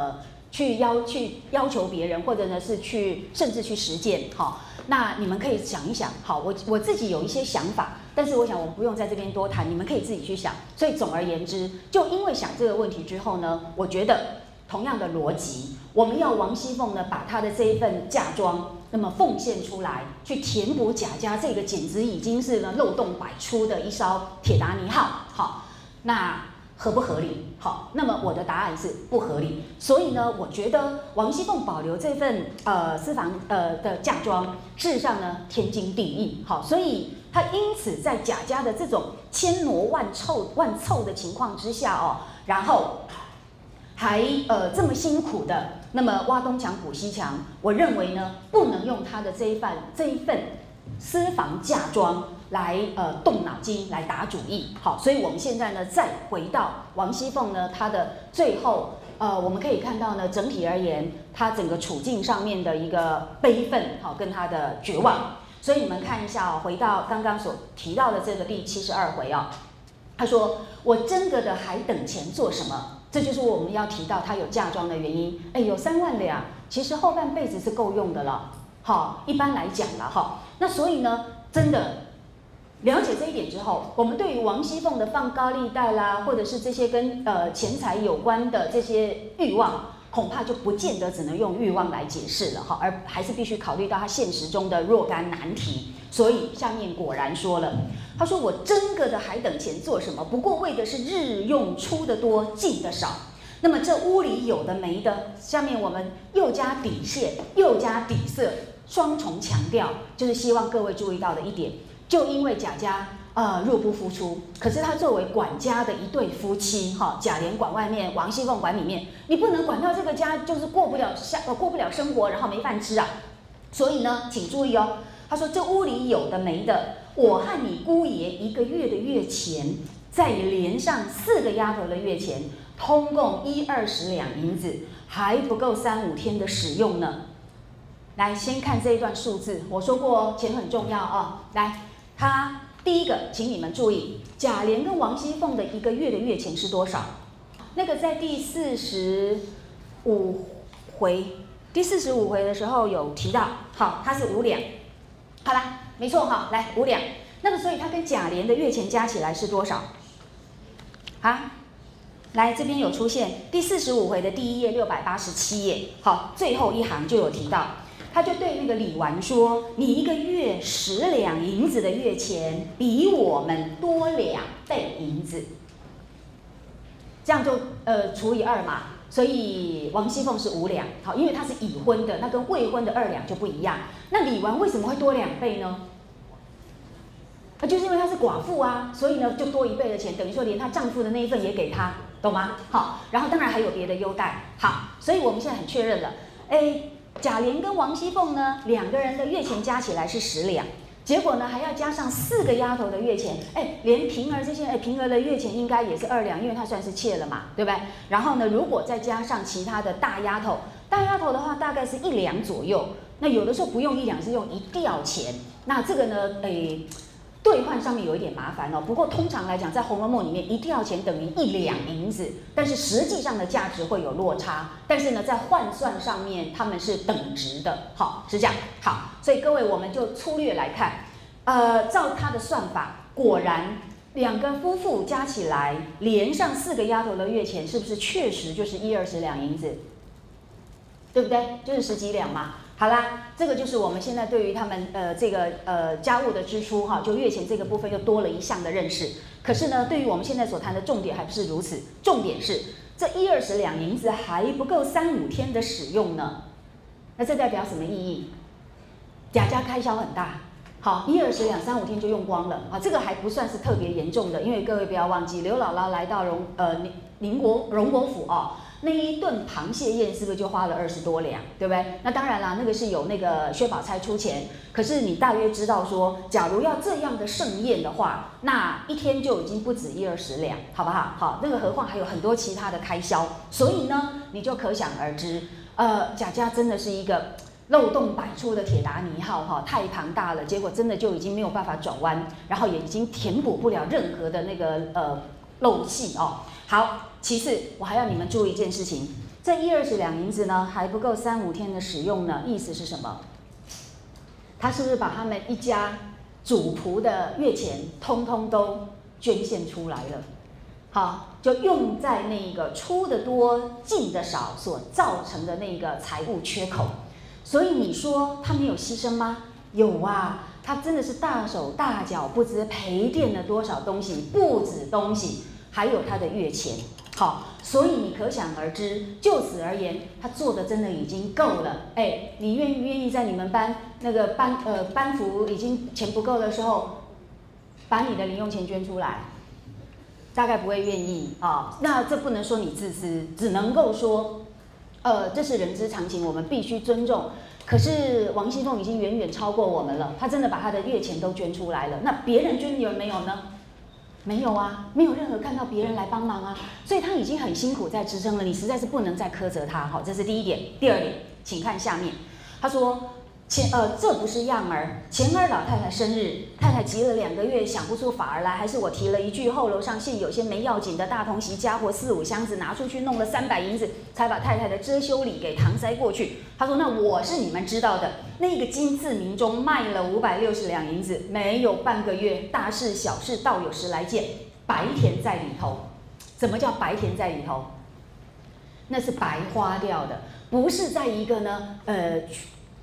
要求别人，或者呢是甚至去实践，好，那你们可以想一想，好，我自己有一些想法，但是我想我们不用在这边多谈，你们可以自己去想。所以总而言之，就因为想这个问题之后呢，我觉得同样的逻辑，我们要王熙凤呢把她的这一份嫁妆，那么奉献出来，去填补贾家这个简直已经是呢漏洞百出的一艘铁达尼号，好，那。合不合理？好，那么我的答案是不合理。所以呢，我觉得王熙凤保留这份私房的嫁妆，事实上呢天经地义。好，所以她因此在贾家的这种千挪万凑的情况之下哦，然后还这么辛苦的，那么挖东墙补西墙，我认为呢不能用她的这一份私房嫁妆来动脑筋来打主意。好，所以我们现在呢再回到王熙凤呢，她的最后我们可以看到呢，整体而言，她整个处境上面的一个悲愤，好，跟她的绝望。所以你们看一下回到刚刚所提到的这个第72回她说：“我真个的还等钱做什么？”这就是我们要提到她有嫁妆的原因。有3万两，其实后半辈子是够用的了。好，一般来讲了哈。那所以呢，真的了解这一点之后，我们对于王熙凤的放高利贷啦，或者是这些跟钱财有关的这些欲望，恐怕就不见得只能用欲望来解释了哈，而还是必须考虑到他现实中的若干难题。所以下面果然说了，他说：“我真个的还等钱做什么？不过为的是日用出的多，进的少。” 那么这屋里有的没的，下面我们又加底线又加底色，双重强调，就是希望各位注意到的一点，就因为贾家入不敷出，可是他作为管家的一对夫妻，贾琏管外面，王熙凤管里面，你不能管到这个家就是过不了生活，然后没饭吃啊。所以呢，请注意哦，他说这屋里有的没的，我和你姑爷1个月的月钱，再连上4个丫头的月钱，通共120两银子，还不够3、5天的使用呢。来，先看这一段数字，我说过哦，钱很重要啊。来，他第一个，请你们注意，贾琏跟王熙凤的1个月的月钱是多少？那个在第45回的时候有提到，好，它是5两。好啦，没错哈，来5两。那么所以他跟贾琏的月钱加起来是多少？啊？来，这边有出现第45回的第1页687页，好，最后一行就有提到。他就对那个李纨说：“你1个月10两银子的月钱，比我们多2倍银子。”这样就除以2嘛，所以王熙凤是5两，好，因为她是已婚的，那跟未婚的2两就不一样。那李纨为什么会多2倍呢？就是因为她是寡妇啊，所以呢就多1倍的钱，等于说连她丈夫的那一份也给她，懂吗？好，然后当然还有别的优待，好，所以我们现在很确认了，贾琏跟王熙凤呢，2个人的月钱加起来是10两，结果呢还要加上4个丫头的月钱，连平儿这些，平儿的月钱应该也是2两，因为她算是妾了嘛，对不对？然后呢，如果再加上其他的大丫头的话，大概是1两左右。那有的时候不用1两，是用1吊钱。那这个呢，兑换上面有一点麻烦哦。不过通常来讲，在《红楼梦》里面，1吊钱等于1两银子，但是实际上的价值会有落差。但是呢，在换算上面，他们是等值的，好，是这样。好，所以各位我们就粗略来看，照他的算法，果然2个夫妇加起来，连上4个丫头的月钱，是不是确实就是120两银子？对不对？就是10几两嘛。好啦，这个就是我们现在对于他们这个家务的支出哈，就月钱这个部分又多了一项的认识。可是呢，对于我们现在所谈的重点还不是如此，重点是这120两银子还不够3、5天的使用呢。那这代表什么意义？贾家开销很大，好，120两3、5天就用光了啊，这个还不算是特别严重的，因为各位不要忘记，刘姥姥来到荣国府哦。那一顿螃蟹宴是不是就花了20多两，对不对？那当然啦，那个是有那个薛宝钗出钱，可是你大约知道说，假如要这样的盛宴的话，那1天就已经不止120两，好不好？好，那个何况还有很多其他的开销，所以呢，你就可想而知，贾家真的是一个漏洞百出的铁达尼号哈，太庞大了，结果真的就已经没有办法转弯，然后也已经填补不了任何的那个漏隙哦。好，其次我还要你们注意一件事情，这120两银子呢还不够3、5天的使用呢，意思是什么？他是不是把他们一家主仆的月钱通通都捐献出来了？好，就用在那个出的多进的少所造成的那个财务缺口。所以你说他没有牺牲吗？有啊，他真的是大手大脚，不知赔垫了多少东西，不止东西。还有他的月钱，好，所以你可想而知，就此而言，他做的真的已经够了。你愿意在你们班那个班服已经钱不够的时候，把你的零用钱捐出来？大概不会愿意啊。那这不能说你自私，只能够说，这是人之常情，我们必须尊重。可是王熙凤已经远远超过我们了，她真的把她的月钱都捐出来了。那别人捐有没有呢？没有啊，没有任何看到别人来帮忙啊，所以他已经很辛苦在支撑了，你实在是不能再苛责他。好，这是第一点。第二点，请看下面，他说这不是样儿，前儿老太太生日，太太急了2个月想不出法儿来，还是我提了一句，后楼上现有些没要紧的大同席家伙4、5箱子拿出去弄了300银子，才把太太的遮羞礼给搪塞过去。他说那我是你们知道的，那个金字明中卖了560两银子，没有半个月，大事小事倒有10来件，白田在里头。怎么叫白田在里头？那是白花掉的，不是在一个呢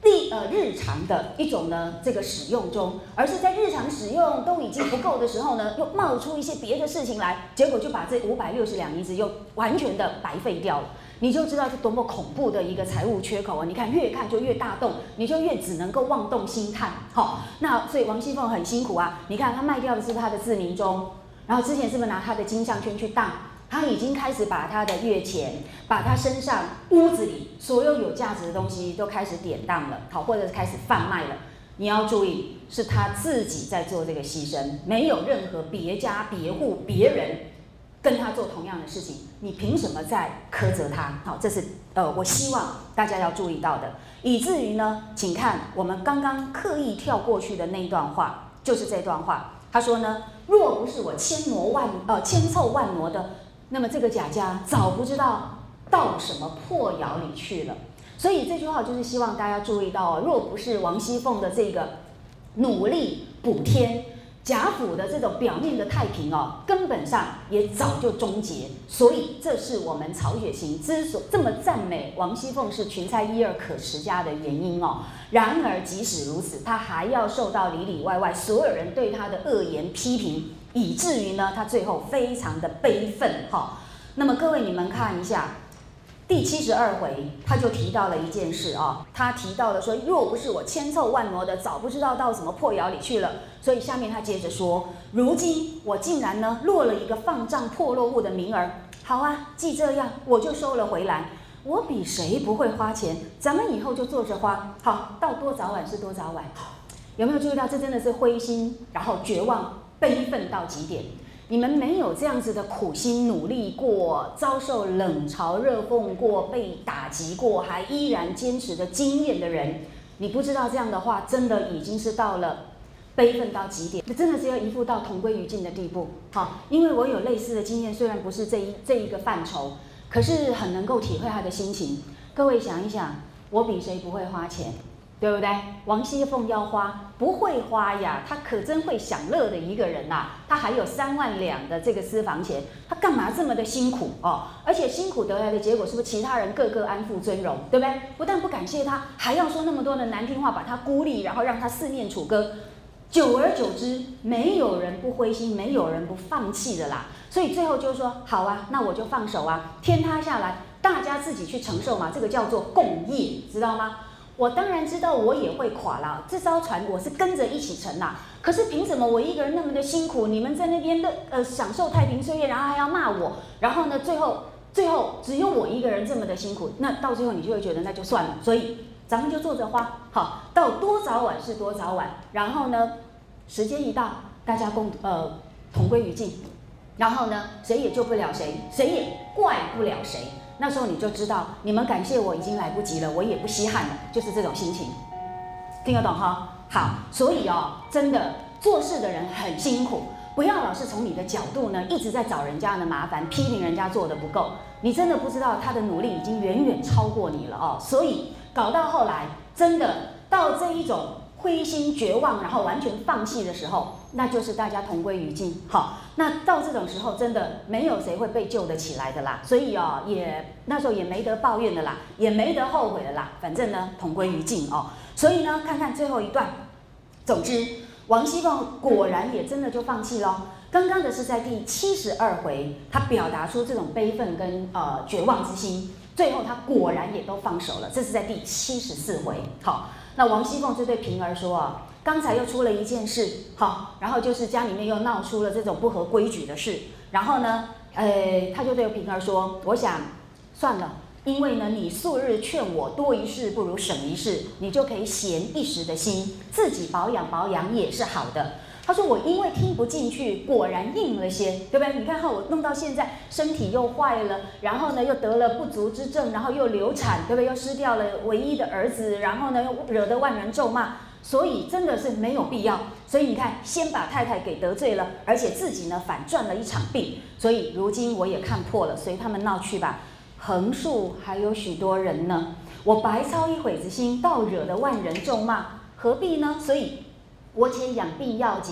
日常的一种呢这个使用中，而是在日常使用都已经不够的时候呢，又冒出一些别的事情来，结果就把这560两银子又完全的白费掉了。你就知道是多么恐怖的一个财务缺口啊！你看越看就越大洞，你就越只能够妄动心叹。好，那所以王熙凤很辛苦啊。你看她卖掉的是她的自鸣钟，然后之前是不是拿她的金项圈去当？她已经开始把她的月钱，把她身上屋子里所有有价值的东西都开始典当了，好，或者是开始贩卖了。你要注意，是她自己在做这个牺牲，没有任何别家别户别人跟他做同样的事情，你凭什么在苛责他？好，这是我希望大家要注意到的。以至于呢，请看我们刚刚刻意跳过去的那一段话，就是这段话。他说呢，若不是我千凑万挪的，那么这个贾家早不知道到什么破窑里去了。所以这句话就是希望大家注意到，若不是王熙凤的这个努力补添，贾府的这种表面的太平根本上也早就终结。所以这是我们曹雪芹之所这么赞美王熙凤是群才一二可持家的原因然而即使如此，她还要受到里里外外所有人对她的恶言批评，以至于呢，她最后非常的悲愤那么各位你们看一下。第72回，他就提到了一件事他提到了说，若不是我千凑万挪的，早不知道到什么破窑里去了。所以下面他接着说，如今我竟然呢落了一个放账破落物的名儿，好啊，既这样，我就收了回来。我比谁不会花钱，咱们以后就坐着花，好，到多早晚是多早晚。有没有注意到，这真的是灰心，然后绝望、悲愤到极点。你们没有这样子的苦心努力过，遭受冷嘲热讽过，被打击过，还依然坚持的经验的人，你不知道这样的话，真的已经是到了悲愤到极点，真的是要一副到同归于尽的地步。因为我有类似的经验，虽然不是这一个范畴，可是很能够体会他的心情。各位想一想，我比谁不会花钱？对不对？王熙凤要花，不会花呀，她可真会享乐的一个人呐。她还有3万两的这个私房钱，她干嘛这么的辛苦而且辛苦得来的结果，是不是其他人个个安富尊荣，对不对？不但不感谢她，还要说那么多的难听话，把她孤立，然后让她四面楚歌。久而久之，没有人不灰心，没有人不放弃的啦。所以最后就说，好啊，那我就放手啊，天塌下来，大家自己去承受嘛，这个叫做共业，知道吗？我当然知道我也会垮啦，这艘船我是跟着一起沉啦。可是凭什么我一个人那么的辛苦，你们在那边的享受太平岁月，然后还要骂我，然后呢最后只有我一个人这么的辛苦，那到最后你就会觉得那就算了。所以咱们就坐着花，好，到多早晚是多早晚，然后呢时间一到，大家同归于尽，然后呢谁也救不了谁，谁也怪不了谁。那时候你就知道，你们感谢我已经来不及了，我也不稀罕了，就是这种心情，听得懂哈？好，所以真的做事的人很辛苦，不要老是从你的角度呢一直在找人家的麻烦，批评人家做的不够，你真的不知道他的努力已经远远超过你了所以搞到后来，真的到这一种灰心绝望，然后完全放弃的时候，那就是大家同归于尽。好，那到这种时候，真的没有谁会被救得起来的啦。所以那时候也没得抱怨的啦，也没得后悔的啦。反正呢，同归于尽所以呢，看看最后一段。总之，王熙凤果然也真的就放弃了。刚刚的是在第72回，她表达出这种悲愤跟绝望之心，最后她果然也都放手了。这是在第74回。好。那王熙凤就对平儿说刚才又出了一件事，好，然后就是家里面又闹出了这种不合规矩的事，然后呢，他就对平儿说，我想算了，因为呢，你素日劝我多一事不如省一事，你就可以闲一时的心，自己保养也是好的。他说我因为听不进去，果然硬了些，对不对？你看我弄到现在身体又坏了，然后呢又得了不足之症，然后又流产，对不对？又失掉了唯一的儿子，然后呢又惹得万人咒骂，所以真的是没有必要。所以你看，先把太太给得罪了，而且自己呢反赚了一场病。所以如今我也看破了，随他们闹去吧。横竖还有许多人呢，我白操一会子心，倒惹得万人咒骂，何必呢？所以我且养病要紧，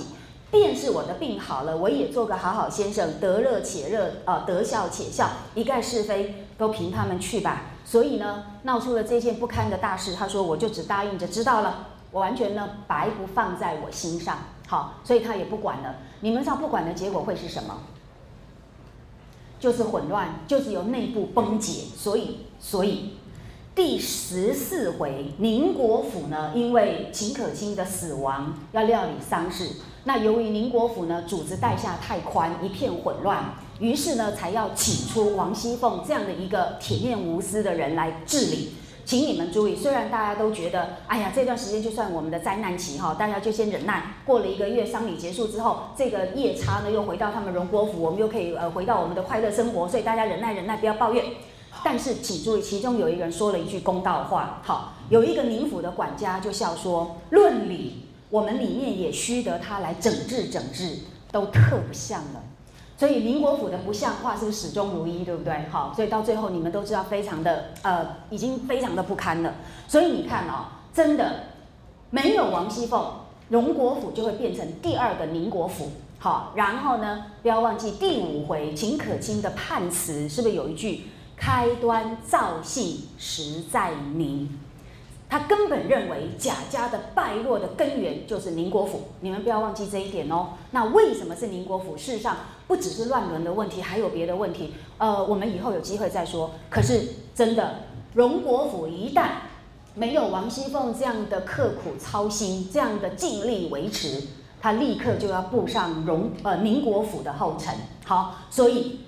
便是我的病好了，我也做个好好先生，得乐且乐，得笑且笑，一概是非都凭他们去吧。所以呢，闹出了这件不堪的大事，他说我就只答应着知道了，我完全呢白不放在我心上。好，所以他也不管了。你们知道不管的结果会是什么？就是混乱，就是由内部崩解。所以第14回，宁国府呢，因为秦可卿的死亡要料理丧事，那由于宁国府呢主子带下太宽，一片混乱，于是呢才要请出王熙凤这样的一个铁面无私的人来治理。请你们注意，虽然大家都觉得，哎呀，这段时间就算我们的灾难期哈，大家就先忍耐。过了1个月，丧礼结束之后，这个夜叉呢又回到他们荣国府，我们又可以回到我们的快乐生活，所以大家忍耐，不要抱怨。但是请注意，其中有一个人说了一句公道话，好，有一个宁府的管家就笑说，论理，我们里面也须得他来整治，都特不像了。所以宁国府的不像话是不是始终如一，对不对？好，所以到最后你们都知道，非常的已经非常的不堪了。所以你看哦，真的没有王熙凤，荣国府就会变成第2个宁国府。好，然后呢，不要忘记第5回秦可卿的判词，是不是有一句开端造姓实在宁？他根本认为贾家的败落的根源就是宁国府，你们不要忘记这一点哦。那为什么是宁国府？事实上不只是乱伦的问题，还有别的问题。我们以后有机会再说。可是真的，荣国府一旦没有王熙凤这样的刻苦操心，这样的尽力维持，他立刻就要步上宁国府的后尘。好，所以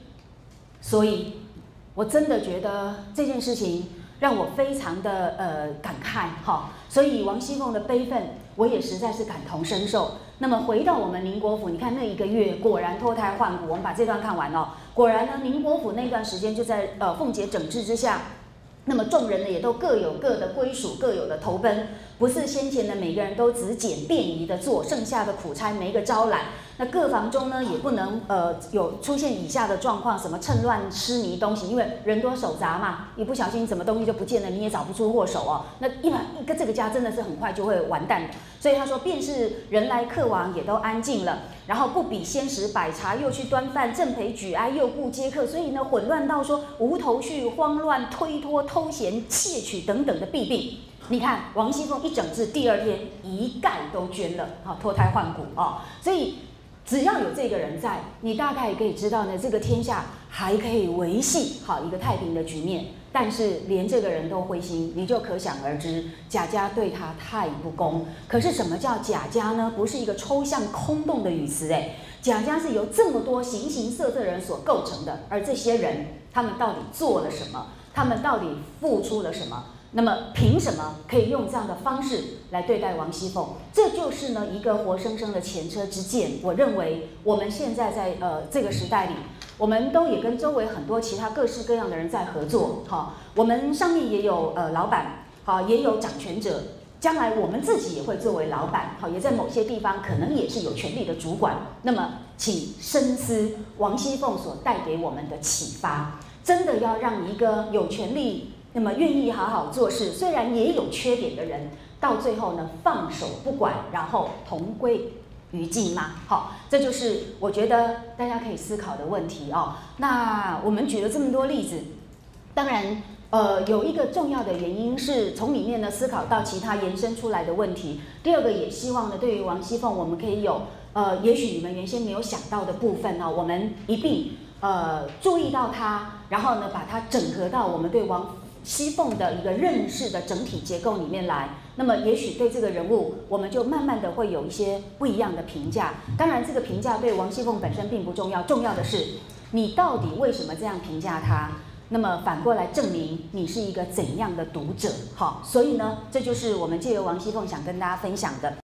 我真的觉得这件事情让我非常的感慨哈，所以王熙凤的悲愤，我也实在是感同身受。那么回到我们宁国府，你看那1个月果然脱胎换骨，我们把这段看完哦，果然呢，宁国府那段时间就在凤姐整治之下，那么众人呢也都各有各的归属，各有的投奔，不是先前的每个人都只捡便宜的做，剩下的苦差没个招揽。那各房中呢也不能有出现以下的状况，什么趁乱吃泥东西，因为人多手杂嘛，一不小心什么东西就不见了，你也找不出祸首哦。那这个家真的是很快就会完蛋的。所以他说，便是人来客往也都安静了，然后不比先时摆茶，又去端饭，正陪举哀，又顾接客，所以呢混乱到说无头绪、慌乱、推脱、偷闲、窃取等等的弊病。你看王熙凤一整治，第2天一概都捐了，好，脱胎换骨哦。所以只要有这个人在，你大概可以知道呢，这个天下还可以维系好一个太平的局面。但是连这个人都灰心，你就可想而知，贾家对他太不公。可是什么叫贾家呢？不是一个抽象空洞的语词，贾家是由这么多形形色色的人所构成的，而这些人，他们到底做了什么？他们到底付出了什么？那么凭什么可以用这样的方式来对待王熙凤？这就是呢一个活生生的前车之鉴。我认为我们现在在这个时代里，我们都也跟周围很多其他各式各样的人在合作。好，我们上面也有老板，好，也有掌权者。将来我们自己也会作为老板，好，也在某些地方可能也是有权力的主管。那么，请深思王熙凤所带给我们的启发，真的要让一个有权力，那么愿意好好做事，虽然也有缺点的人，到最后呢放手不管，然后同归于尽吗？好，这就是我觉得大家可以思考的问题哦。那我们举了这么多例子，当然。有一个重要的原因是从里面呢思考到其他延伸出来的问题。第2个也希望呢，对于王熙凤，我们可以有也许你们原先没有想到的部分呢，我们一并注意到它，然后呢把它整合到我们对王熙凤的一个认识的整体结构里面来。那么也许对这个人物，我们就慢慢的会有一些不一样的评价。当然，这个评价对王熙凤本身并不重要，重要的是你到底为什么这样评价她。那么反过来证明你是一个怎样的读者，好，所以呢，这就是我们借由王熙凤想跟大家分享的。